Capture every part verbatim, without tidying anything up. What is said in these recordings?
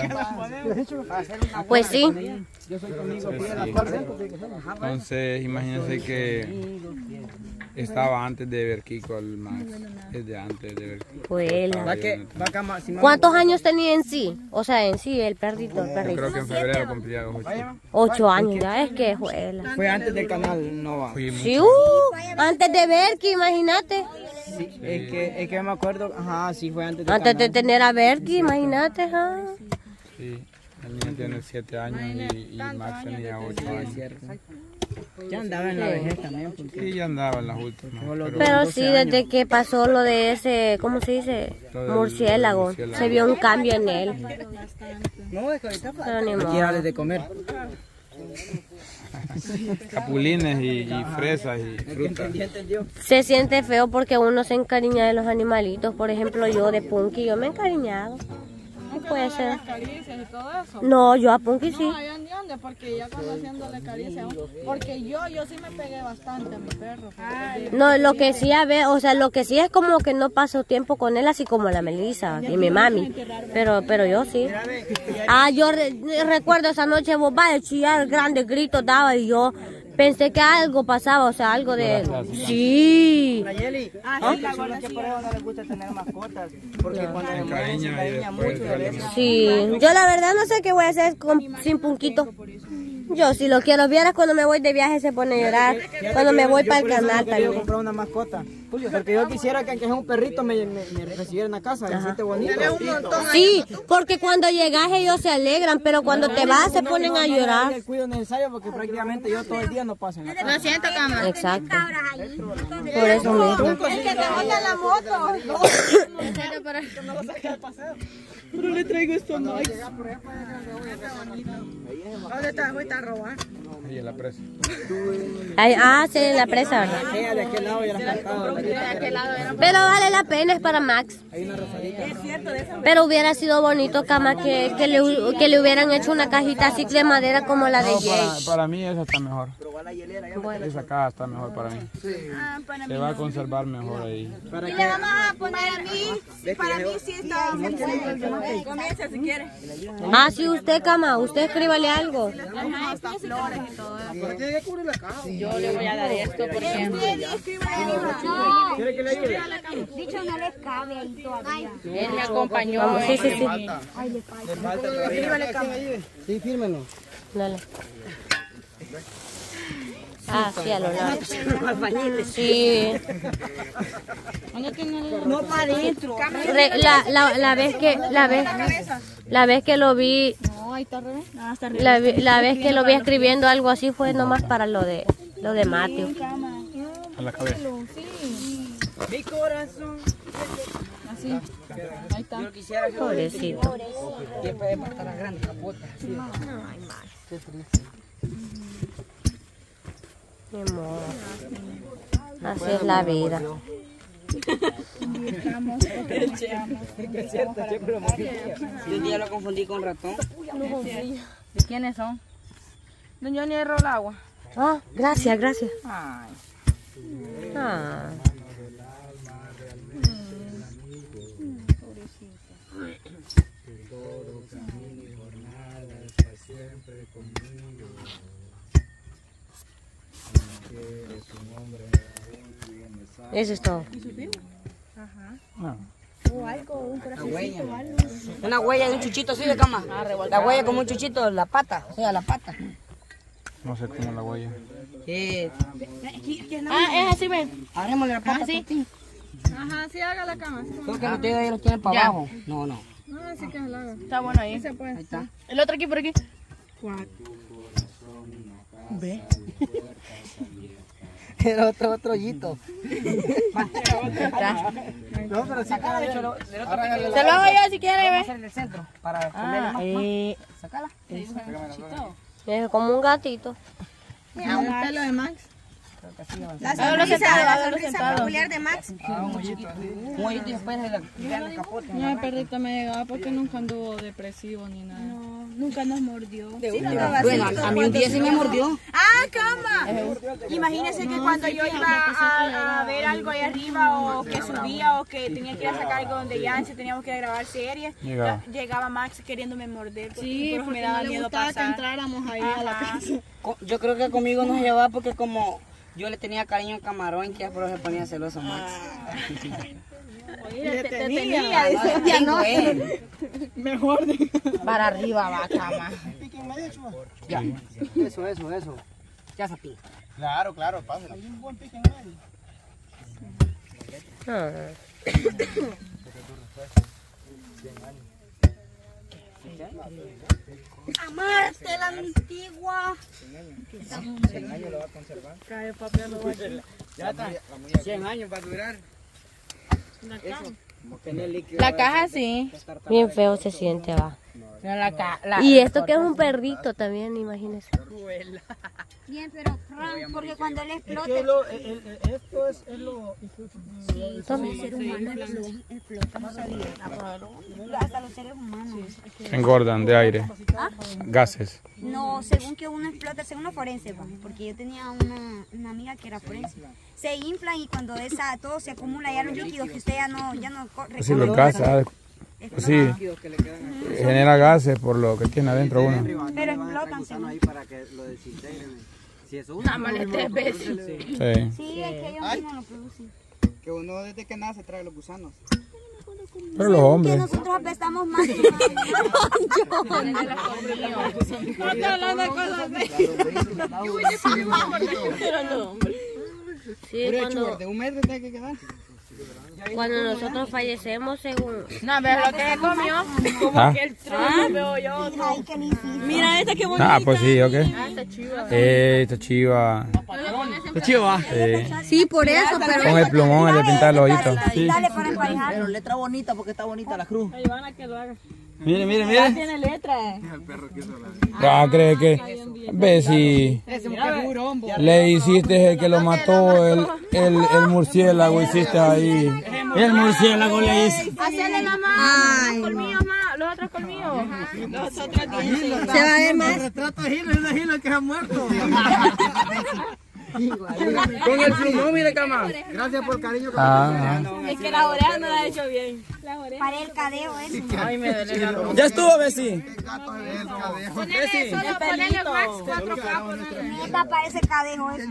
Pues sí. Entonces, imagínense que estaba antes de ver Kiko el Max. Desde antes de ver Kiko. Juela. ¿Cuántos años tenía en sí? O sea, en sí, el perrito, el Yo perrito. creo que en febrero cumplía los ocho. Ocho años, ya es que juela. Fue antes del canal Nova. Sí, uh, antes de Berky, imagínate. Sí, es que, es que me acuerdo, ajá, sí fue antes del Antes canal. de tener a Berky, imagínate, ajá. Sí, el niño tiene siete años y, y Max tenía ocho años. Ya andaba en la vejez también. Porque... Sí, ya andaba en las últimas. Pero, Pero sí, desde que pasó lo de ese, ¿cómo se dice? Murciélago, murciélago. se vio un cambio en él. No, es que ahorita Pero ni hay modo. que darles de comer. capulines y, y fresas y frutas. Se siente feo porque uno se encariña de los animalitos. Por ejemplo, yo de Punky, yo me he encariñado. ¿Qué puede ser? Caricias y todo eso. No, yo a Punky sí. No, allá en dónde, porque ya conociéndole caricias, porque yo, yo sí me pegué bastante a mi perro. No, lo que sí a ver, o sea, lo que sí es como que no paso tiempo con él, así como la Melissa y mi mami. Pero, pero yo sí. Ah, yo re- recuerdo esa noche, vos va a chillar, grandes gritos daba y yo pensé que algo pasaba, o sea, algo de... Sí. Nayeli, hay personas que por eso no les gusta tener mascotas, porque cuando Se le mueren se encariña y encariña después mucho de duele eso. Sí, yo la verdad no sé qué voy a hacer con, sin Punquito. Yo si lo quiero, vieras cuando me voy de viaje se pone a llorar, cuando me voy para el canal Yo también. comprar una mascota, porque yo quisiera que aunque sea un perrito me, me, me recibiera en la casa, me siente bonito. Sí, porque cuando llegas ellos se alegran, pero cuando te vas se ponen a llorar. El cuidado necesario porque prácticamente yo todo el día no paso en la casa. Lo siento, cama. Exacto. Por eso mismo. Es que te monta la moto. Pero le traigo esto a Max. ¿Dónde está? Fuiste a robar. Ahí en la presa. Ay, ah, sí, en la presa, ¿verdad? Ella de aquel lado ya la faltaba. Pero vale la pena, es para Max. Pero hubiera sido bonito, Cama, que, que, le, que le hubieran hecho una cajita así de madera como la de No, para, Jay. para mí esa está mejor. Esa caja está mejor para mí. Se va a conservar mejor ahí. Para Y que le vamos a poner a mí, para mí sí está. Comienza si quiere. Ah, sí, usted, Cama, usted escríbale algo. Hasta flores y todo eso. tiene que cubrir la caja. Yo le voy a dar esto porque ¿Quiere que le ayude? Dicho no les cabe ahí todavía. él me acompañó. Vamos, sí, sí, sí. Le falta todavía. Sí, fírmelo. Dale. Ah, sí, a lo largo. Sí. No para adentro. Re- la, la, la vez que la vez la vez que lo vi No, ahí está al revés. Ah, está al la, vi- la vez que lo vi escribiendo algo así fue nomás para lo de lo de Mateo. A la cabeza. Mi corazón. Así. Ahí está. Yo quisiera que Pobrecito. después de estar la grande capota. Ni modo. Así es la vida. Yo un día lo confundí con ratón. ¿De quiénes son? Don Johnny erró el agua. Ah, gracias, gracias. Ay. Ah. Eso es todo. Una huella. Una huella de un chuchito así de cama. La huella como un chuchito, la pata. O sea, la pata. No sé cómo la huella. Eh, Ah, es así, ven. abrémosle la pata. sí. Toti. Ajá, sí haga la cama. Creo que ustedes ahí lo tienen para Ya. abajo. No, no. Ah, sí que se la haga. Está bueno ahí. Se puede. Ahí está. El otro aquí por aquí. Ve. Era otro, otro hoyito. No, pero sí, cada vez. Se lo hago yo si quiere, ve. Hacer el centro para ponerle más. Eh, Sácala. Es como un gatito. Mira, el pelo de Max. La sonrisa, la sonrisa peculiar de Max. Ah, un hoyito así. Un hoyito y después de la, de la capote. No, el perrito me llegaba porque nunca anduvo depresivo ni nada. No, nunca nos mordió. Sí, bueno, a mí un día sí me mordió. ¡Ah, cama! Imagínense que cuando yo iba a, a ver algo ahí arriba o que subía o que tenía que ir a sacar algo donde Yancy, teníamos que ir a grabar series, Llegaba. llegaba Max queriéndome morder. Porque, Sí, porque porque me daba no le miedo gustaba pasar. que entráramos ahí a la Ajá. casa. Co- Yo creo que conmigo no se llevaba porque como yo le tenía cariño a Camarón, que ya por eso se ponía celoso Max. Le Te tenía. tenía, No, dice. tengo él. Mejor de... Para arriba va, cama. Ya. Eso, eso, eso. Ya sapí. Claro, claro, pásala. Ah. Amarte la antigua. Ya está. cien años va a durar. La caja sí. Bien feo se siente, va. No, la ca la Y esto que es un perrito también, imagínese. Bien, pero Fran, porque cuando él explote, Esto es, es lo... Tome. el ser humano lo explota, no sabía. Hasta los seres humanos. Engordan de aire. Gases. No, según que uno explota, según los forenses, pues, porque yo tenía una, una amiga que era forense. Se inflan y cuando esa, todo se acumula ya los líquidos que usted ya no, ya no corre. Así los gases. ah, pues sí. Genera gases por lo que tiene adentro uno. Pero explotan, según. ahí para que lo desintegren. Si eso uno... tres veces. Sí. Sí, es que ellos mismos lo producen. Que uno desde que nace trae los gusanos. Pero los Que hombres. nosotros apestamos más que Sí, cuando, De un mes tiene que quedar. cuando nosotros fallecemos, según... No, ves lo que se comió. Ah, Ay, qué difícil. Mira esta que bonita. ah pues sí, ok. Eh, está chiva. Está chido, va. Sí. Sí, por eso, pero... Con el plumón, el de pintar los ojitos. Y dale para emparejar. Letra bonita porque está bonita la cruz. Mire, mire, mire. Tiene letra. Ah, cree que... Ve si le hiciste el que lo mató, el, el, el murciélago hiciste ahí. El murciélago le hizo. Hacerle mamá. Los colmillos más. Los otros colmillos. Se va a ver más. Retrato de Gilo, es de Gilo que ha muerto. Con el plumón, mire, cama. Gracias por el cariño que Ah, Es que la oreja no la ha hecho bien. Para el cadeo, eso. Ya estuvo, Bessie. Ponele, solo ponele max cuatro capos. Mierda, para ese cadeo, eso.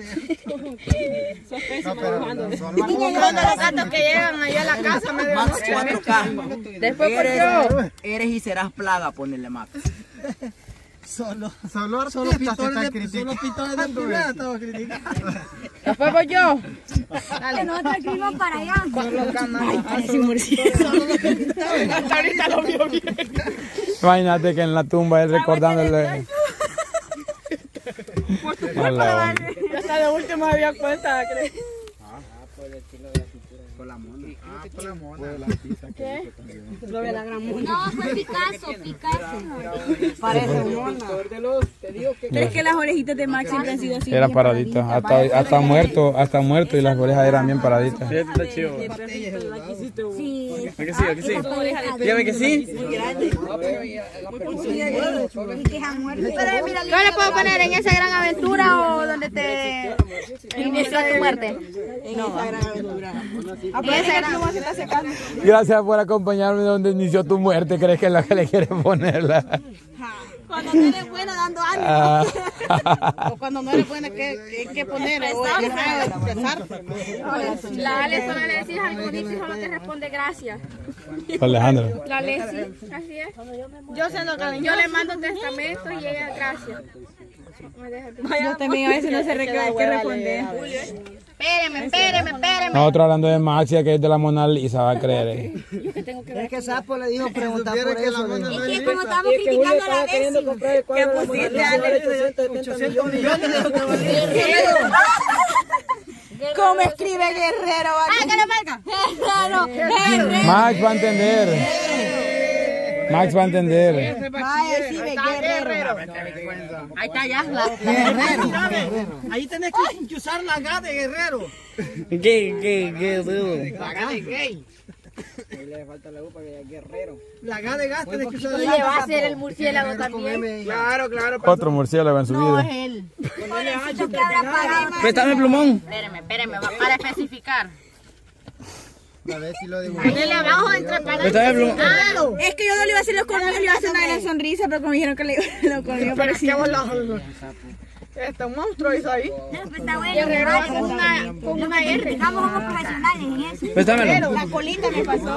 Todos los gatos que llegan ahí a la casa me Max cuatro K. Después por yo. Eres y serás plaga, ponele Max. Solo, solo, solo pintores de, solo pintores de primera estaba criticando. Después por yo. Que nosotros escribimos para allá. imagínate que en la tumba él recordándole. Mala onda. Yo hasta de último me había cuenta, creo. Con la mona. Ah, con la mona. No, fue Picasso, Picasso. Parece mona. Es que las orejitas de Max siempre han sido así. Era paradita, hasta, hasta muerto, hasta muerto y las orejas eran bien paraditas. Sí. ¿A que sí? ¿A que sí? Dígame que sí. Y que ha muerto. Yo le puedo poner en esa gran aventura o donde te inició tu muerte. Gracias por acompañarme donde inició tu muerte. ¿Crees que es la que le quieres ponerla? Cuando no eres buena dando ánimo. Ah. O cuando no eres buena, ¿qué, qué poner? O expresarte. La Ale solo le decís algo bonito y solo te responde gracias. Alejandro. La Ale sí, así es. Yo, siendo yo le mando testamento y ella gracias. Yo también a veces no sé qué responder. Espéreme, espéreme, espéreme. Nosotros hablando de Maxia, que es de la Mona Lisa, va a creer. eh. Es que Sapo le dijo preguntar por eso. Es que como estamos criticando a la vez. ¿Qué pusiste, ochocientos millones ¿Cómo escribe Guerrero? Ah, que le valga. Claro. Max va a entender. Max va a entender. Vaya, sí, ve, guerrero. Ahí está ya. La, Guerrero. Ahí tenés que usar la G de guerrero. ¿Qué, qué, qué, La G de gay. Ahí le falta la U para que haya guerrero. La G de gas tenés que usar. Y le va a hacer el murciélago también. Claro, claro. Otro murciélago en su No, es vida. él. Préstame el plumón. Espérame, espérame, va para especificar. A ver si lo digo. Ponele abajo entre Préstame el plumón. paréntesis. Es que yo no le iba a hacer los colmillos, le iba a hacer una gran sonrisa, pero como dijeron que le iba a hacer los colmillos. Pero es que vos lo... Este un monstruo hizo ahí. No, pues está bueno. Guerrero con una, con una R. Estamos como profesionales en eso. Préstamelo. La colita me pasó.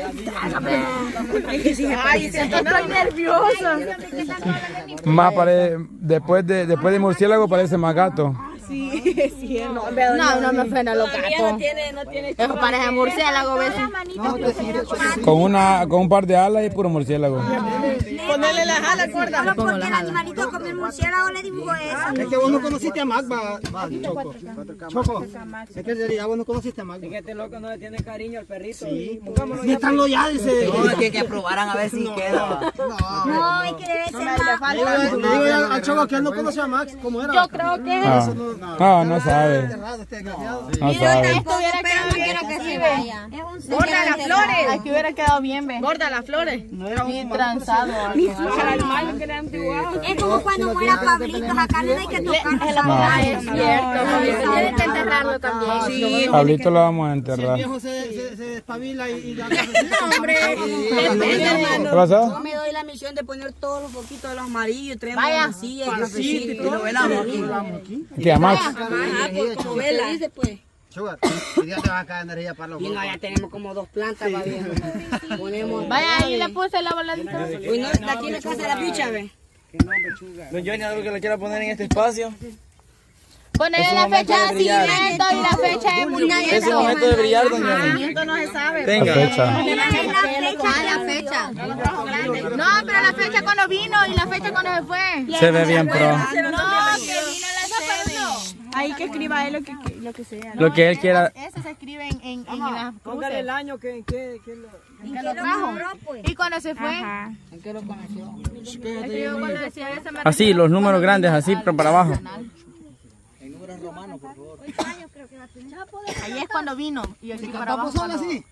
Ay, siento estoy nerviosa. Más pare... después, de, después de murciélago parece más gato. Sí, es cierto. No, no me ofenda los gatos. Eso parece murciélago, ¿ves? Con, una, con un par de alas y puro murciélago. Ponerle las alas, gorda. Solo porque el animalito come el murciélago le dibujó eso. Es que vos no conociste a Max, va, va, Choco. Choco. Es que en realidad vos no conociste a Max. Es que este loco no le tiene cariño al perrito. Sí. Métanlo ya, dice. No, es que, que probaran a ver si queda. No, hay que debe ser más. Le digo ya al Choco que él no conoce a Max, ¿cómo era? Yo creo que... No, no, no sabe. Enterrado este desgraciado. No sabe. Esto hubiera quedado bien. Quiero que se vaya. Es un ser. Gorda las flores. Aquí hubiera quedado bien, ve. Gorda las flores. No era un Transado. Al malo que le han dibujado. Es como cuando muera Pablito, acá no hay que tocar. Ah, es cierto. Tienen que enterrarlo también. Sí. Pablito lo vamos a El enterrar. viejo se, se, se despabila y, y da Hombre, ¿Qué pasó? Yo me doy la misión de poner todos los poquitos de los amarillos, traemos Vaya. una silla y cafecito y lo velamos aquí. ¿Qué, a Max? Ah, pues como vela. Dice pues. Sugar, hoy día te va a caer energía para los Y no, ya tenemos como dos plantas, va bien. Ponemos. vaya, ahí le puse la voladita. Uy, no, está aquí en la casa de la picha, ve. Don Johnny, algo que le quiera poner en este espacio. Ponele la fecha de nacimiento y la fecha de murciélago. Es el momento de brillar, don Johnny. Nacimiento no se sabe. La Venga. fecha. Ah, la fecha. No, pero la fecha cuando vino y la fecha cuando se fue. Se ve bien pro. No, que vino la sede. Ahí que escriba él lo que, lo que sea. Lo que él quiera. Eso se escribe en, en, en las Póngale el año que, que, que lo... Que lo trajo. Y cuando se fue. ¿En qué lo conoció? Escribió cuando decía eso. Así, los números grandes, así, pero para abajo. En números romanos, por favor. Ahí es cuando vino. Y aquí para ¿Papo abajo. solo así?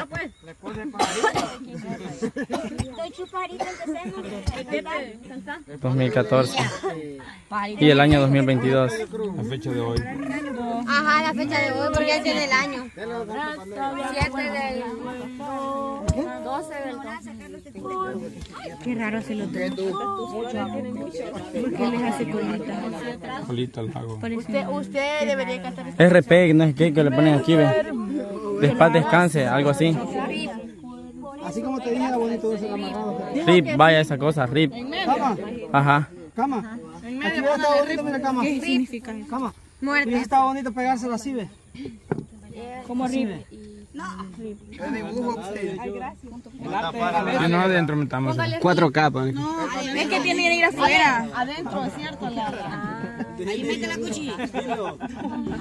Estoy chupadito, empecemos. dos mil catorce. Y el año dos mil veintidós. La fecha de hoy. Ajá, la fecha de hoy porque ese es el año. siete del doce del doce. Qué raro se lo tuvo. ¿Por qué les hace colita? Colita al lago. Usted, usted debería cantar. R P, no es que, que le ponen aquí, ve. Después descanse, algo así. Así como te dije, era bonito ese amarrado. Rip, vaya esa cosa, rip. Cama, Ajá. cama. Aquí hubiera estado bonito, mira, cama. ¿Qué significa eso? Cama. Hubiera estado bonito pegárselo así, ve. Como rip. El dibujo, usted. Ah, no, adentro metamos. Cuatro capas. Es que tiene que ir afuera. Adentro, es cierto. Ahí mete la cuchilla.